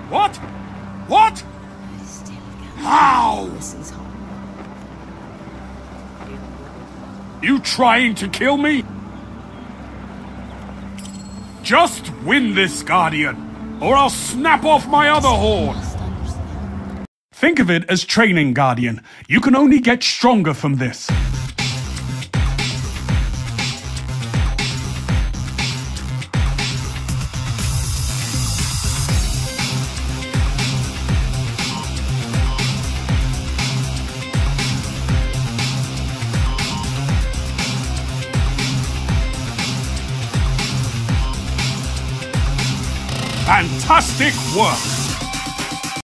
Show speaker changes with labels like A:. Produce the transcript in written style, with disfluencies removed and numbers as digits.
A: What? What? How? You trying to kill me? Just win this, Guardian, or I'll snap off my other horn! Think of it as training, Guardian. You can only get stronger from this. Fantastic work!